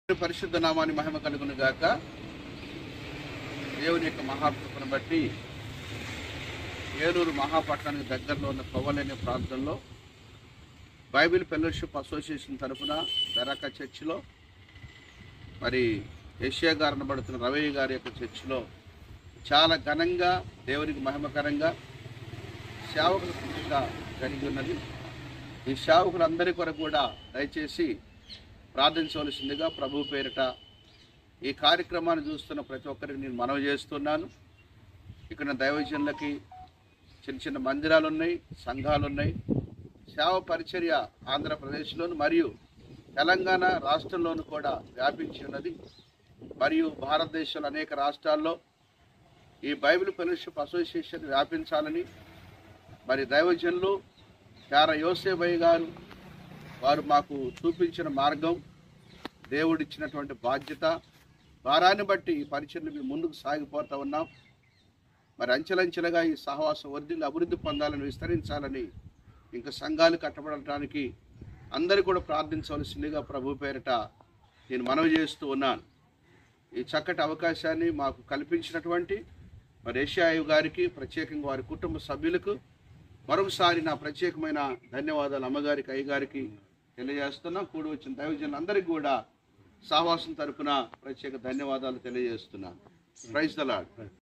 పరిశుద్ధ నామాన్ని మహిమ కలుగును గాక. దేవుని యొక్క మహాకృపను బట్టి ఏలూరు మహాపట్నానికి దగ్గరలో ఉన్న కొవ్వలేని ప్రాంతంలో బైబిల్ ఫెలోషిప్ అసోసియేషన్ తరఫున బెరాక చర్చిలో మరి ఏషియా గారు అనబడుతున్న రవయ్య గారి యొక్క చర్చిలో చాలా ఘనంగా దేవునికి మహిమకరంగా సేవకుల పండుగ జరిగి ఉన్నది. ఈ సేవకులందరి కొరకు కూడా దయచేసి ప్రార్థించవలసిందిగా ప్రభు పేరిట ఈ కార్యక్రమాన్ని చూస్తున్న ప్రతి ఒక్కరికి నేను మనవి చేస్తున్నాను. ఇక్కడ దైవజనులకి చిన్న చిన్న మందిరాలు ఉన్నాయి, సంఘాలు ఉన్నాయి. సేవ పరిచర్య ఆంధ్రప్రదేశ్లోను మరియు తెలంగాణ రాష్ట్రంలోను కూడా వ్యాపించి ఉన్నది. మరియు భారతదేశంలో అనేక రాష్ట్రాల్లో ఈ బైబిల్ ఫెలోషిప్ అసోసియేషన్ వ్యాపించాలని మరి దైవజనులు చార యోసేబయ్య గారు వారు మాకు చూపించిన మార్గం, దేవుడిచ్చినటువంటి బాధ్యత, వారాన్ని బట్టి ఈ పరిచర్లు మేము ముందుకు సాగిపోతూ ఉన్నాం. మరి అంచెలంచెలుగా ఈ సహవాసం వర్ధిల్లి అభివృద్ధి పొందాలని, విస్తరించాలని, ఇంకా సంఘాలు కట్టబడటానికి అందరూ కూడా ప్రార్థించవలసిందిగా ప్రభు పేరిట నేను మనవి చేస్తూ ఉన్నాను. ఈ చక్కటి అవకాశాన్ని మాకు కల్పించినటువంటి మరి ఏషియా గారికి, ప్రత్యేకంగా వారి కుటుంబ సభ్యులకు మరొకసారి నా ప్రత్యేకమైన ధన్యవాదాలు అమ్మగారికి, అయ్యగారికి తెలియజేస్తున్నాం. కూడి వచ్చిన దైవజనులందరికీ కూడా సహవాసం తరపున ప్రత్యేక ధన్యవాదాలు తెలియజేస్తున్నాను. Praise the lord.